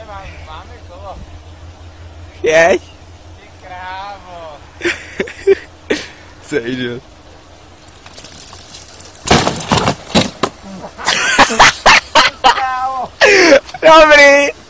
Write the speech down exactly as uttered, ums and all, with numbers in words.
mám, máme kolo. Jeď. Ty krávo. Sejde. Krávo. Dobrý.